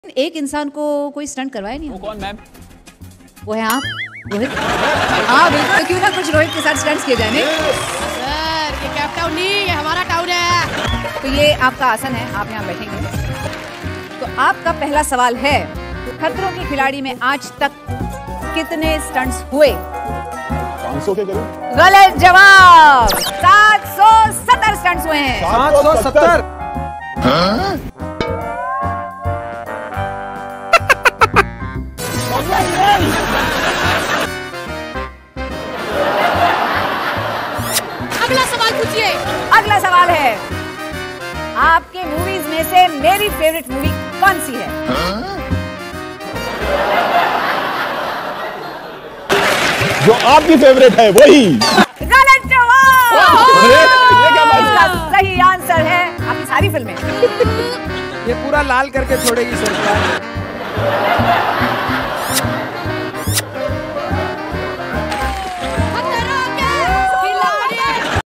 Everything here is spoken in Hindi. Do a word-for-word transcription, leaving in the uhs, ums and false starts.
एक इंसान को कोई स्टंट करवाया नहीं। वो कौन मैम? वो है आप रोहित। हाँ बिल्कुल, तो क्यों ना कुछ रोहित के साथ स्टंट्स किए जाए। सर ये कैप टाउन नहीं, ये हमारा टाउन है। तो ये आपका आसन है, आप यहाँ बैठेंगे। तो आपका पहला सवाल है, खतरों के खिलाड़ी में आज तक कितने स्टंट्स हुए? पाँच सौ के करीब। गलत जवाब। सात सौ सत्तर स्टंट्स हुए हैं। सात सौ सत्तर। अगला सवाल पूछिए। अगला सवाल है, आपके मूवीज में से मेरी फेवरेट मूवी कौन सी है? जो आपकी फेवरेट है वही। गलत जवाब। ये क्या बात है? इसका सही आंसर है आपकी सारी फिल्में। ये पूरा लाल करके छोड़ेगी सरकार।